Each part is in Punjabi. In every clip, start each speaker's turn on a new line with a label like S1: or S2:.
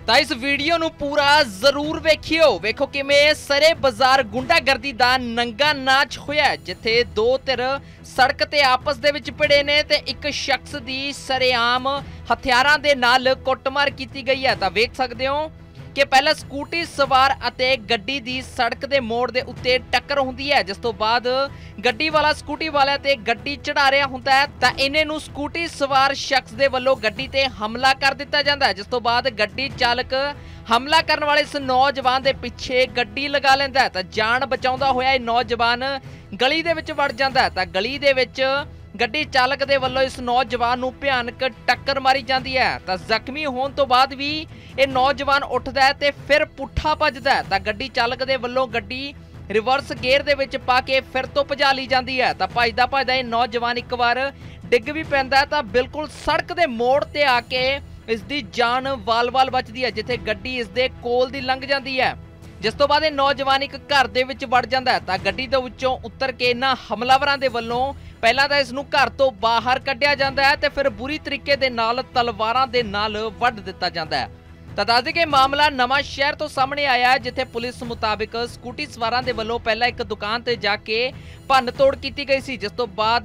S1: ਤਾਂ ਇਸ ਵੀਡੀਓ ਨੂੰ ਪੂਰਾ ਜ਼ਰੂਰ ਵੇਖੋ ਕਿਵੇਂ ਸਰੇ ਬਾਜ਼ਾਰ ਗੁੰਡਾਗਰਦੀ ਦਾ ਨੰਗਾ ਨਾਚ ਹੋਇਆ, ਜਿੱਥੇ ਦੋ ਧਿਰ ਸੜਕ ਤੇ ਆਪਸ ਦੇ ਵਿੱਚ ਭਿੜੇ ਨੇ ਤੇ ਇੱਕ ਸ਼ਖਸ ਦੀ ਸਰੇਆਮ ਹਥਿਆਰਾਂ ਦੇ ਨਾਲ ਕੁੱਟਮਾਰ ਕੀਤੀ ਗਈ ਹੈ। ਤਾਂ ਵੇਖ ਸਕਦੇ ਹੋ ਕਿ ਪਹਿਲਾਂ ਸਕੂਟੀ ਸਵਾਰ ਅਤੇ ਗੱਡੀ ਦੀ ਸੜਕ ਦੇ ਮੋੜ ਦੇ ਉੱਤੇ ਟੱਕਰ ਹੁੰਦੀ ਹੈ, ਜਿਸ ਤੋਂ ਬਾਅਦ ਗੱਡੀ ਵਾਲਾ ਸਕੂਟੀ ਵਾਲਿਆਂ ਤੇ ਗੱਡੀ ਚੜਾ ਰਿਹਾ ਹੁੰਦਾ ਹੈ। ਤਾਂ ਇਹਨੇ ਨੂੰ ਸਕੂਟੀ ਸਵਾਰ ਸ਼ਖਸ ਦੇ ਵੱਲੋਂ ਗੱਡੀ ਤੇ ਹਮਲਾ ਕਰ ਦਿੱਤਾ ਜਾਂਦਾ ਹੈ, ਜਿਸ ਤੋਂ ਬਾਅਦ ਗੱਡੀ ਚਾਲਕ ਹਮਲਾ ਕਰਨ ਵਾਲੇ ਇਸ ਨੌਜਵਾਨ ਦੇ ਪਿੱਛੇ ਗੱਡੀ ਲਗਾ ਲੈਂਦਾ ਹੈ। ਤਾਂ ਜਾਨ ਬਚਾਉਂਦਾ ਹੋਇਆ ਇਹ ਨੌਜਵਾਨ ਗਲੀ ਦੇ ਵਿੱਚ ਵੜ ਜਾਂਦਾ ਹੈ। ਤਾਂ ਗਲੀ ਦੇ ਵਿੱਚ ਗੱਡੀ ਚਾਲਕ ਦੇ ਵੱਲੋਂ ਇਸ ਨੌਜਵਾਨ ਨੂੰ ਭਿਆਨਕ ਟੱਕਰ ਮਾਰੀ ਜਾਂਦੀ ਹੈ। ਤਾਂ ਜ਼ਖਮੀ ਹੋਣ ਤੋਂ ਬਾਅਦ ਵੀ ਇਹ ਨੌਜਵਾਨ ਉੱਠਦਾ ਹੈ ਤੇ ਫਿਰ ਪੁੱਠਾ ਭੱਜਦਾ ਹੈ। ਤਾਂ ਗੱਡੀ ਚਾਲਕ ਦੇ ਵੱਲੋਂ ਗੱਡੀ ਰਿਵਰਸ ਗੇਅਰ ਦੇ ਵਿੱਚ ਪਾ ਕੇ ਫਿਰ ਤੋਂ ਭਜਾ ਲਈ ਜਾਂਦੀ ਹੈ। ਤਾਂ ਭਜਦਾ ਇਹ ਨੌਜਵਾਨ ਇੱਕ ਵਾਰ ਡਿੱਗ ਵੀ ਪੈਂਦਾ ਤਾਂ ਬਿਲਕੁਲ ਸੜਕ ਦੇ ਮੋੜ ਤੇ ਆ ਕੇ ਇਸ ਦੀ ਜਾਨ ਵਾਲ-ਵਾਲ ਬਚਦੀ ਹੈ, ਜਿੱਥੇ ਗੱਡੀ ਇਸ ਦੇ ਕੋਲ ਦੀ ਲੰਘ ਜਾਂਦੀ ਹੈ। ਜਿਸ ਤੋਂ ਬਾਅਦ ਇਹ ਨੌਜਵਾਨ ਇੱਕ ਘਰ ਦੇ ਵਿੱਚ ਵੜ ਜਾਂਦਾ ਹੈ। ਤਾਂ ਗੱਡੀ ਦੇ ਵਿੱਚੋਂ ਉਤਰ ਕੇ ਇਹਨਾਂ ਹਮਲਾਵਰਾਂ ਦੇ ਵੱਲੋਂ ਪਹਿਲਾਂ ਤਾਂ ਇਸ ਨੂੰ ਘਰ ਤੋਂ ਬਾਹਰ ਕੱਢਿਆ ਜਾਂਦਾ ਹੈ ਤੇ ਫਿਰ ਬੁਰੀ ਤਰੀਕੇ ਦੇ ਨਾਲ ਤਲਵਾਰਾਂ ਦੇ ਨਾਲ ਵੱਢ ਦਿੱਤਾ ਜਾਂਦਾ ਹੈ। ਤਾਂ ਦੱਸ ਦਈਏ ਕਿ ਮਾਮਲਾ ਨਵਾਂ ਸ਼ਹਿਰ ਤੋਂ ਸਾਹਮਣੇ ਆਇਆ, ਜਿੱਥੇ ਪੁਲਿਸ ਮੁਤਾਬਿਕ ਸਕੂਟੀ ਸਵਾਰਾਂ ਦੇ ਵੱਲੋਂ ਪਹਿਲਾਂ ਇੱਕ ਦੁਕਾਨ ਤੇ ਜਾ ਕੇ ਭੰਨ ਤੋੜ ਕੀਤੀ ਗਈ ਸੀ, ਜਿਸ ਤੋਂ ਬਾਅਦ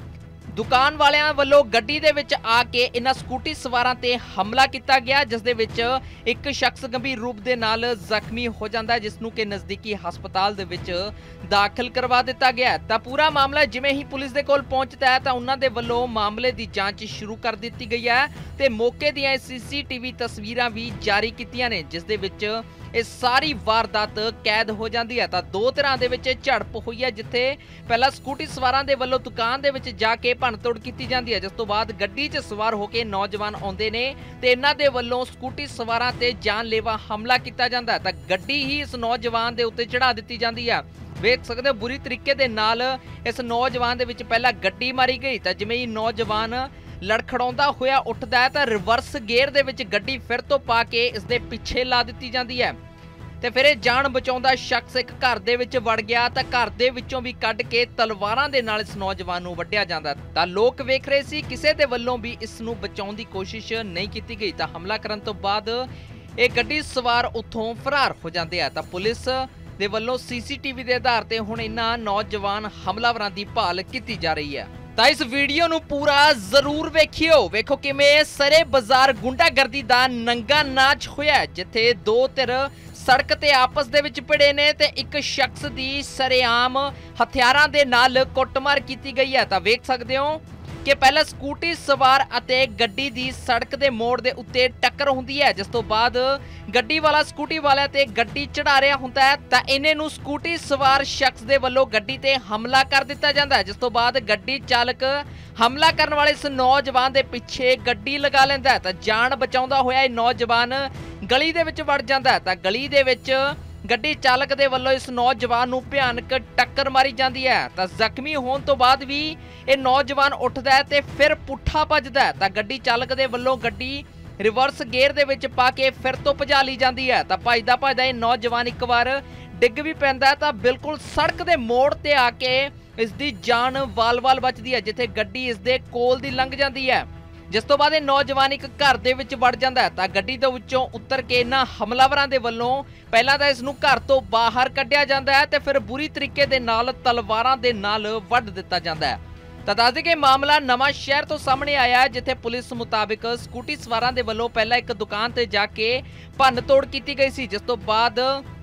S1: ਦੁਕਾਨ ਵਾਲਿਆਂ ਵੱਲੋਂ ਗੱਡੀ ਦੇ ਵਿੱਚ ਆ ਕੇ ਇਹਨਾਂ ਸਕੂਟੀ ਸਵਾਰਾਂ ਤੇ ਹਮਲਾ ਕੀਤਾ ਗਿਆ, ਜਿਸ ਦੇ ਵਿੱਚ ਇੱਕ ਸ਼ਖਸ ਗੰਭੀਰ ਰੂਪ ਦੇ ਨਾਲ ਜ਼ਖਮੀ ਹੋ ਜਾਂਦਾ ਹੈ, ਜਿਸ ਨੂੰ ਕਿ ਨਜ਼ਦੀਕੀ ਹਸਪਤਾਲ ਦੇ ਵਿੱਚ ਦਾਖਲ ਕਰਵਾ ਦਿੱਤਾ ਗਿਆ। ਤਾਂ ਪੂਰਾ ਮਾਮਲਾ ਜਿਵੇਂ ਹੀ ਪੁਲਿਸ ਦੇ ਕੋਲ ਪਹੁੰਚਦਾ ਹੈ ਤਾਂ ਉਹਨਾਂ ਦੇ ਵੱਲੋਂ ਮਾਮਲੇ ਦੀ ਜਾਂਚ ਸ਼ੁਰੂ ਕਰ ਦਿੱਤੀ ਗਈ ਹੈ ਤੇ ਮੌਕੇ ਦੀਆਂ ਸੀਸੀਟੀਵੀ ਤਸਵੀਰਾਂ ਵੀ ਜਾਰੀ ਕੀਤੀਆਂ ਨੇ, ਜਿਸ ਦੇ ਵਿੱਚ ਇਹ ਸਾਰੀ ਵਾਰਦਾਤ ਕੈਦ ਹੋ ਜਾਂਦੀ ਹੈ। ਤਾਂ ਦੋ ਧਿਰਾਂ ਦੇ ਵਿੱਚ ਝੜਪ ਹੋਈ ਹੈ, ਜਿੱਥੇ ਪਹਿਲਾਂ ਸਕੂਟੀ ਸਵਾਰਾਂ ਦੇ ਵੱਲੋਂ ਦੁਕਾਨ ਦੇ ਵਿੱਚ ਜਾ ਕੇ ਭੰਨਤੋੜ ਕੀਤੀ ਜਾਂਦੀ ਹੈ, ਜਿਸ ਤੋਂ ਬਾਅਦ ਗੱਡੀ 'ਚ ਸਵਾਰ ਹੋ ਕੇ ਨੌਜਵਾਨ ਆਉਂਦੇ ਨੇ ਤੇ ਇਹਨਾਂ ਦੇ ਵੱਲੋਂ ਸਕੂਟੀ ਸਵਾਰਾਂ ਤੇ ਜਾਨਲੇਵਾ ਹਮਲਾ ਕੀਤਾ ਜਾਂਦਾ ਹੈ। ਤਾਂ ਗੱਡੀ ਹੀ ਇਸ ਨੌਜਵਾਨ ਦੇ ਉੱਤੇ ਚੜਾ ਦਿੱਤੀ ਜਾਂਦੀ ਹੈ। ਵੇਖ ਸਕਦੇ ਹੋ ਬੁਰੀ ਤਰੀਕੇ ਦੇ ਨਾਲ ਇਸ ਨੌਜਵਾਨ ਦੇ ਵਿੱਚ ਪਹਿਲਾਂ ਗੱਡੀ ਮਾਰੀ ਗਈ, ਤਾਂ ਜਿਵੇਂ ਹੀ ਨੌਜਵਾਨ ਲੜਖੜਾਉਂਦਾ ਹੋਇਆ ਉੱਠਦਾ ਹੈ ਤਾਂ ਰਿਵਰਸ ਗੇਅਰ ਦੇ ਵਿੱਚ ਗੱਡੀ ਫਿਰ ਤੋਂ ਪਾ ਕੇ ਇਸ ਦੇ ਪਿੱਛੇ ਲਾ ਦਿੱਤੀ ਜਾਂਦੀ ਹੈ ਤੇ ਫਿਰ ਇਹ ਜਾਨ ਬਚਾਉਂਦਾ ਸ਼ਖਸ ਇੱਕ ਘਰ ਦੇ ਵਿੱਚ ਵੜ ਗਿਆ ਤਾਂ ਘਰ ਦੇ ਵਿੱਚੋਂ ਵੀ ਕੱਢ ਕੇ ਤਲਵਾਰਾਂ ਦੇ ਨਾਲ ਇਸ ਨੌਜਵਾਨ ਨੂੰ ਵੱਢਿਆ ਜਾਂਦਾ। ਤਾਂ ਲੋਕ ਵੇਖ ਰਹੇ ਸੀ, ਕਿਸੇ ਦੇ ਵੱਲੋਂ ਵੀ ਇਸ ਨੂੰ ਬਚਾਉਣ ਦੀ ਕੋਸ਼ਿਸ਼ ਨਹੀਂ ਕੀਤੀ ਗਈ। ਤਾਂ ਹਮਲਾ ਕਰਨ ਤੋਂ ਬਾਅਦ ਇਹ ਗੱਡੀ ਸਵਾਰ ਉੱਥੋਂ ਫਰਾਰ ਹੋ ਜਾਂਦੇ ਆ। ਤਾਂ ਪੁਲਿਸ ਦੇ ਵੱਲੋਂ ਸੀਸੀਟੀਵੀ ਦੇ ਆਧਾਰ ਤੇ ਹੁਣ ਇਹਨਾਂ ਨੌਜਵਾਨ ਹਮਲਾਵਰਾਂ ਦੀ ਭਾਲ ਕੀਤੀ ਜਾ ਰਹੀ ਹੈ। ਤਾਂ ਇਸ ਵੀਡੀਓ ਨੂੰ ਪੂਰਾ ਜ਼ਰੂਰ ਵੇਖੋ ਕਿਵੇਂ ਸਰੇ ਬਾਜ਼ਾਰ ਗੁੰਡਾਗਰਦੀ ਦਾ ਨੰਗਾ ਨਾਚ ਹੋਇਆ, ਜਿੱਥੇ ਦੋ ਧਿਰ ਸੜਕ ਤੇ ਆਪਸ ਦੇ ਵਿੱਚ ਭਿੜੇ ਨੇ ਤੇ ਇੱਕ ਸ਼ਖਸ ਦੀ ਸਰੇਆਮ ਹਥਿਆਰਾਂ ਦੇ ਨਾਲ ਕੁੱਟਮਾਰ ਕੀਤੀ ਗਈ ਹੈ। ਤਾਂ ਵੇਖ ਸਕਦੇ ਹੋ ਕਿ ਪਹਿਲਾਂ ਸਕੂਟੀ ਸਵਾਰ ਅਤੇ ਗੱਡੀ ਦੀ ਸੜਕ ਦੇ ਮੋੜ ਦੇ ਉੱਤੇ ਟੱਕਰ ਹੁੰਦੀ ਹੈ, ਜਿਸ ਤੋਂ ਬਾਅਦ ਗੱਡੀ ਵਾਲਾ ਸਕੂਟੀ ਵਾਲਿਆਂ ਤੇ ਗੱਡੀ ਚੜਾ ਰਿਹਾ ਹੁੰਦਾ ਹੈ। ਤਾਂ ਇਹਨੇ ਨੂੰ ਸਕੂਟੀ ਸਵਾਰ ਸ਼ਖਸ ਦੇ ਵੱਲੋਂ ਗੱਡੀ ਤੇ ਹਮਲਾ ਕਰ ਦਿੱਤਾ ਜਾਂਦਾ ਹੈ, ਜਿਸ ਤੋਂ ਬਾਅਦ ਗੱਡੀ ਚਾਲਕ ਹਮਲਾ ਕਰਨ ਵਾਲੇ ਇਸ ਨੌਜਵਾਨ ਦੇ ਪਿੱਛੇ ਗੱਡੀ ਲਗਾ ਲੈਂਦਾ ਹੈ। ਤਾਂ ਜਾਨ ਬਚਾਉਂਦਾ ਹੋਇਆ ਇਹ ਨੌਜਵਾਨ ਗਲੀ ਦੇ ਵਿੱਚ ਵੜ ਜਾਂਦਾ ਹੈ। ਤਾਂ ਗਲੀ ਦੇ ਵਿੱਚ ਗੱਡੀ ਚਾਲਕ ਦੇ ਵੱਲੋਂ ਇਸ ਨੌਜਵਾਨ ਨੂੰ ਭਿਆਨਕ ਟੱਕਰ ਮਾਰੀ ਜਾਂਦੀ ਹੈ। ਤਾਂ ਜ਼ਖਮੀ ਹੋਣ ਤੋਂ ਬਾਅਦ ਵੀ ਇਹ ਨੌਜਵਾਨ ਉੱਠਦਾ ਹੈ ਤੇ ਫਿਰ ਪੁੱਠਾ ਭੱਜਦਾ ਹੈ। ਤਾਂ ਗੱਡੀ ਚਾਲਕ ਦੇ ਵੱਲੋਂ ਗੱਡੀ ਰਿਵਰਸ ਗੇਅਰ ਦੇ ਵਿੱਚ ਪਾ ਕੇ ਫਿਰ ਤੋਂ ਭਜਾ ਲਈ ਜਾਂਦੀ ਹੈ। ਤਾਂ ਭਜਦਾ ਇਹ ਨੌਜਵਾਨ ਇੱਕ ਵਾਰ ਡਿੱਗ ਵੀ ਪੈਂਦਾ ਤਾਂ ਬਿਲਕੁਲ ਸੜਕ ਦੇ ਮੋੜ ਤੇ ਆ ਕੇ ਇਸ ਦੀ ਜਾਨ ਵਾਲ-ਵਾਲ ਬਚਦੀ ਹੈ, ਜਿੱਥੇ ਗੱਡੀ ਇਸ ਦੇ ਕੋਲ ਦੀ ਲੰਘ ਜਾਂਦੀ ਹੈ। ਜਿਸ ਤੋਂ ਬਾਅਦ ਇਹ ਨੌਜਵਾਨ ਇੱਕ ਘਰ ਦੇ ਵਿੱਚ ਵੜ ਜਾਂਦਾ ਹੈ। ਤਾਂ ਗੱਡੀ ਦੇ ਵਿੱਚੋਂ ਉਤਰ ਕੇ ਇਹਨਾਂ ਹਮਲਾਵਰਾਂ ਦੇ ਵੱਲੋਂ ਪਹਿਲਾਂ ਤਾਂ ਇਸ ਨੂੰ ਘਰ ਤੋਂ ਬਾਹਰ ਕੱਢਿਆ ਜਾਂਦਾ ਹੈ ਤੇ ਫਿਰ ਬੁਰੀ ਤਰੀਕੇ ਦੇ ਨਾਲ ਤਲਵਾਰਾਂ ਦੇ ਨਾਲ ਵੱਢ ਦਿੱਤਾ ਜਾਂਦਾ ਹੈ। ਤਾਂ ਦੱਸ ਦਈਏ ਕਿ ਮਾਮਲਾ ਨਵਾਂ ਸ਼ਹਿਰ ਤੋਂ ਸਾਹਮਣੇ ਆਇਆ, ਜਿੱਥੇ ਪੁਲਿਸ ਮੁਤਾਬਿਕ ਸਕੂਟੀ ਸਵਾਰਾਂ ਦੇ ਵੱਲੋਂ ਪਹਿਲਾਂ ਇੱਕ ਦੁਕਾਨ ਤੇ ਜਾ ਕੇ ਭੰਨ ਤੋੜ ਕੀਤੀ ਗਈ ਸੀ, ਜਿਸ ਤੋਂ ਬਾਅਦ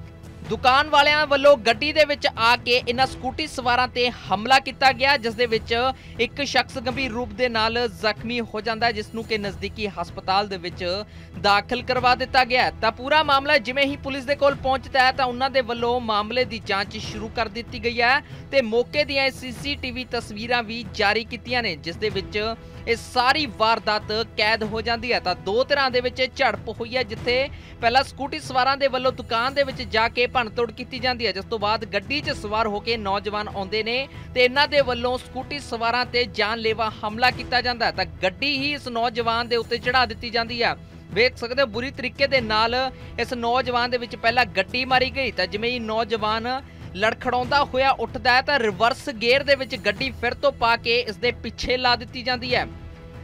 S1: ਦੁਕਾਨ ਵਾਲਿਆਂ ਵੱਲੋਂ ਗੱਡੀ ਦੇ ਵਿੱਚ ਆ ਕੇ ਇਹਨਾਂ ਸਕੂਟੀ ਸਵਾਰਾਂ ਤੇ ਹਮਲਾ ਕੀਤਾ ਗਿਆ, ਜਿਸ ਦੇ ਵਿੱਚ ਇੱਕ ਸ਼ਖਸ ਗੰਭੀਰ ਰੂਪ ਦੇ ਨਾਲ ਜ਼ਖਮੀ ਹੋ ਜਾਂਦਾ ਹੈ, ਜਿਸ ਨੂੰ ਕਿ ਨਜ਼ਦੀਕੀ ਹਸਪਤਾਲ ਦੇ ਵਿੱਚ ਦਾਖਲ ਕਰਵਾ ਦਿੱਤਾ ਗਿਆ। ਤਾਂ ਪੂਰਾ ਮਾਮਲਾ ਜਿਵੇਂ ਹੀ ਪੁਲਿਸ ਦੇ ਕੋਲ ਪਹੁੰਚਦਾ ਹੈ ਤਾਂ ਉਹਨਾਂ ਦੇ ਵੱਲੋਂ ਮਾਮਲੇ ਦੀ ਜਾਂਚ ਸ਼ੁਰੂ ਕਰ ਦਿੱਤੀ ਗਈ ਹੈ ਤੇ ਮੌਕੇ ਦੀਆਂ ਸੀਸੀਟੀਵੀ ਤਸਵੀਰਾਂ ਵੀ ਜਾਰੀ ਕੀਤੀਆਂ ਨੇ, ਜਿਸ ਦੇ ਵਿੱਚ ਇਹ ਸਾਰੀ ਵਾਰਦਾਤ ਕੈਦ ਹੋ ਜਾਂਦੀ ਹੈ। ਤਾਂ ਦੋ ਧਿਰਾਂ ਦੇ ਵਿੱਚ ਝੜਪ ਹੋਈ ਹੈ, ਜਿੱਥੇ ਪਹਿਲਾਂ ਸਕੂਟੀ ਸਵਾਰਾਂ ਦੇ ਵੱਲੋਂ ਦੁਕਾਨ ਦੇ ਵਿੱਚ ਜਾ ਕੇ ਭੰਨਤੋੜ ਕੀਤੀ ਜਾਂਦੀ ਹੈ, ਜਿਸ ਤੋਂ ਬਾਅਦ ਗੱਡੀ 'ਚ ਸਵਾਰ ਹੋ ਕੇ ਨੌਜਵਾਨ ਆਉਂਦੇ ਨੇ ਤੇ ਇਹਨਾਂ ਦੇ ਵੱਲੋਂ ਸਕੂਟੀ ਸਵਾਰਾਂ ਤੇ ਜਾਨਲੇਵਾ ਹਮਲਾ ਕੀਤਾ ਜਾਂਦਾ ਹੈ। ਤਾਂ ਗੱਡੀ ਹੀ ਇਸ ਨੌਜਵਾਨ ਦੇ ਉੱਤੇ ਚੜਾ ਦਿੱਤੀ ਜਾਂਦੀ ਹੈ। ਵੇਖ ਸਕਦੇ ਹੋ ਬੁਰੀ ਤਰੀਕੇ ਦੇ ਨਾਲ ਇਸ ਨੌਜਵਾਨ ਦੇ ਵਿੱਚ ਪਹਿਲਾਂ ਗੱਡੀ ਮਾਰੀ ਗਈ, ਤਾਂ ਜਿਵੇਂ ਹੀ ਨੌਜਵਾਨ ਲੜਖੜਾਉਂਦਾ ਹੋਇਆ ਉੱਠਦਾ ਹੈ ਤਾਂ ਰਿਵਰਸ ਗੇਅਰ ਦੇ ਵਿੱਚ ਗੱਡੀ ਫਿਰ ਤੋਂ ਪਾ ਕੇ ਇਸ ਦੇ ਪਿੱਛੇ ਲਾ ਦਿੱਤੀ ਜਾਂਦੀ ਹੈ।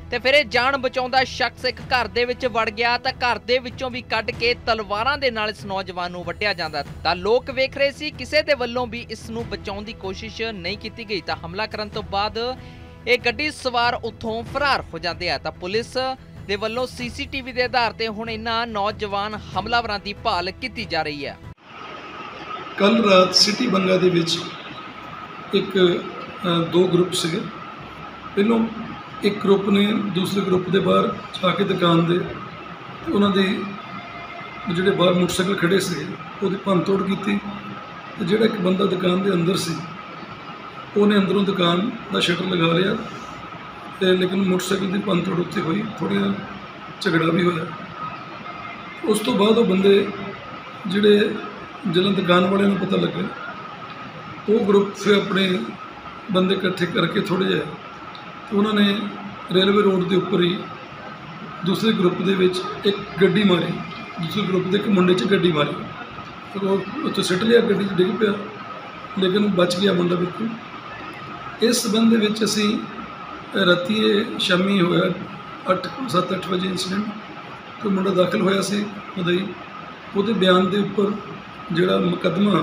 S1: ਤੇ ਫਿਰ ਇਹ ਜਾਨ ਬਚਾਉਂਦਾ ਸ਼ਖਸ ਇੱਕ ਘਰ ਦੇ ਵਿੱਚ ਵੜ ਗਿਆ ਤਾਂ ਘਰ ਦੇ ਵਿੱਚੋਂ ਵੀ ਕੱਢ ਕੇ ਤਲਵਾਰਾਂ ਦੇ ਨਾਲ ਇਸ ਨੌਜਵਾਨ ਨੂੰ ਵੱਢਿਆ ਜਾਂਦਾ ਤਾਂ ਲੋਕ ਵੇਖ ਰਹੇ ਸੀ। ਕਿਸੇ ਦੇ ਵੱਲੋਂ ਵੀ ਇਸ ਨੂੰ ਬਚਾਉਣ ਦੀ ਕੋਸ਼ਿਸ਼ ਨਹੀਂ ਕੀਤੀ ਗਈ ਤਾਂ ਹਮਲਾ ਕਰਨ ਤੋਂ ਬਾਅਦ ਇਹ ਗੱਡੀ ਸਵਾਰ ਉੱਥੋਂ ਫਰਾਰ ਹੋ ਜਾਂਦੇ ਆ ਤਾਂ ਪੁਲਿਸ ਦੇ ਵੱਲੋਂ ਸੀਸੀਟੀਵੀ ਦੇ ਆਧਾਰ ਤੇ ਹੁਣ ਇਹਨਾਂ ਨੌਜਵਾਨ ਹਮਲਾਵਰਾਂ ਦੀ ਭਾਲ ਕੀਤੀ ਜਾ ਰਹੀ ਹੈ।
S2: ਕੱਲ ਰਾਤ ਸਿਟੀ ਬੰਗਾ ਦੇ ਵਿੱਚ ਇੱਕ ਦੋ ਗਰੁੱਪ ਸੀਗੇ। ਪਹਿਲੋਂ ਇੱਕ ਗਰੁੱਪ ਨੇ ਦੂਸਰੇ ਗਰੁੱਪ ਦੇ ਬਾਹਰ ਜਾ ਕੇ ਦੁਕਾਨ ਦੇ ਉਹਨਾਂ ਦੇ ਜਿਹੜੇ ਬਾਹਰ ਮੋਟਰਸਾਈਕਲ ਖੜੇ ਸੀ ਉਹਦੀ ਭੰਨ ਤੋੜ ਕੀਤੀ ਤੇ ਜਿਹੜਾ ਇੱਕ ਬੰਦਾ ਦੁਕਾਨ ਦੇ ਅੰਦਰ ਸੀ ਉਹਨੇ ਅੰਦਰੋਂ ਦੁਕਾਨ ਦਾ ਸ਼ਟਰ ਲਗਾ ਲਿਆ ਤੇ ਲੇਕਿਨ ਮੋਟਰਸਾਈਕਲ ਦੀ ਭੰਨ ਤੋੜ ਉੱਥੇ ਹੋਈ, ਥੋੜ੍ਹਾ ਝਗੜਾ ਵੀ ਹੋਇਆ। ਉਸ ਤੋਂ ਬਾਅਦ ਉਹ ਬੰਦੇ ਜਿਹੜੇ ਜਦੋਂ ਦੁਕਾਨ ਵਾਲਿਆਂ ਨੂੰ ਪਤਾ ਲੱਗਾ ਉਹ ਗਰੁੱਪ ਫਿਰ ਆਪਣੇ ਬੰਦੇ ਇਕੱਠੇ ਕਰਕੇ ਥੋੜ੍ਹੇ ਜਿਹੇ ਤੇ ਉਹਨਾਂ ਨੇ ਰੇਲਵੇ ਰੋਡ ਦੇ ਉੱਪਰ ਹੀ ਦੂਸਰੇ ਗਰੁੱਪ ਦੇ ਵਿੱਚ ਇੱਕ ਗੱਡੀ ਮਾਰੀ, ਦੂਸਰੇ ਗਰੁੱਪ ਦੇ ਇੱਕ ਮੁੰਡੇ 'ਚ ਗੱਡੀ ਮਾਰੀ ਫਿਰ ਉਹ ਉੱਥੇ ਸਿੱਟ ਲਿਆ, ਗੱਡੀ 'ਚ ਡਿੱਗ ਪਿਆ ਲੇਕਿਨ ਉਹ ਬਚ ਗਿਆ ਮੁੰਡਾ ਬਿਲਕੁਲ। ਇਸ ਸੰਬੰਧ ਦੇ ਵਿੱਚ ਅਸੀਂ ਰਾਤੀ ਸ਼ਾਮੀ ਹੋਇਆ 7-8 ਵਜੇ ਇੰਸੀਡੈਂਟ ਤੇ ਮੁੰਡਾ ਦਾਖਲ ਹੋਇਆ ਸੀ ਉਹਦੇ ਬਿਆਨ ਦੇ ਉੱਪਰ ਜਿਹੜਾ ਮੁਕੱਦਮਾ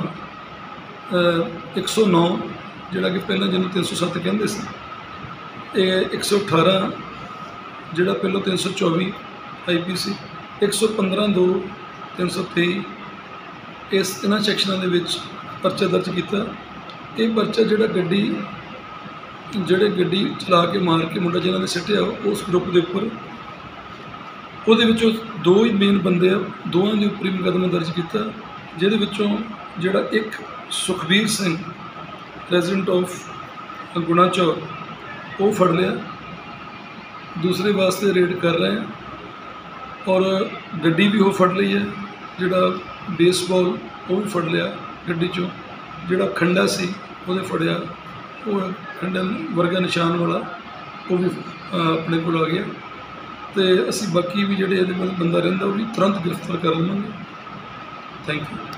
S2: 109 ਜਿਹੜਾ ਕਿ ਪਹਿਲਾਂ ਜਿਹਨੂੰ 307 ਕਹਿੰਦੇ ਸੀ ਇਹ 118 ਜਿਹੜਾ ਪਹਿਲਾਂ 324 IPC 115(2) 323 ਇਹਨਾਂ ਸੈਕਸ਼ਨਾਂ ਦੇ ਵਿੱਚ ਪਰਚਾ ਦਰਜ ਕੀਤਾ। ਇਹ ਪਰਚਾ ਜਿਹੜਾ ਗੱਡੀ ਚਲਾ ਕੇ ਮਾਰ ਕੇ ਮੁੰਡਾ ਜਿਹਨਾਂ ਨੇ ਸਿੱਟਿਆ ਉਸ ਗਰੁੱਪ ਦੇ ਉੱਪਰ ਉਹਦੇ ਵਿੱਚੋਂ ਦੋ ਹੀ ਮੇਨ ਬੰਦੇ ਆ, ਦੋਵਾਂ ਦੇ ਉੱਪਰ ਹੀ ਮੁਕੱਦਮਾ ਦਰਜ ਕੀਤਾ ਜਿਹਦੇ ਵਿੱਚੋਂ ਜਿਹੜਾ ਇੱਕ ਸੁਖਬੀਰ ਸਿੰਘ ਰੈਜ਼ੀਡੈਂਟ ਆਫ ਗੁਣਾਚੌਰ ਉਹ ਫੜ ਲਿਆ, ਦੂਸਰੇ ਵਾਸਤੇ ਰੇਡ ਕਰ ਰਹੇ ਹਾਂ ਔਰ ਗੱਡੀ ਵੀ ਉਹ ਫੜ ਲਈ ਹੈ, ਜਿਹੜਾ ਬੇਸਬਾਲ ਉਹ ਵੀ ਫੜ ਲਿਆ ਗੱਡੀ 'ਚੋਂ, ਜਿਹੜਾ ਖੰਡਾ ਸੀ ਉਹਦੇ ਫੜਿਆ ਉਹ ਖੰਡਾ ਵਰਗਾ ਨਿਸ਼ਾਨ ਵਾਲਾ ਉਹ ਵੀ ਆਪਣੇ ਕੋਲ ਆ ਗਿਆ ਤੇ ਅਸੀਂ ਬਾਕੀ ਵੀ ਜਿਹੜੇ ਇਹਦੇ ਬੰਦਾ ਰਹਿੰਦਾ ਉਹ ਵੀ ਤੁਰੰਤ ਗ੍ਰਿਫਤਾਰ ਕਰ ਲਵਾਂਗੇ। Thank you.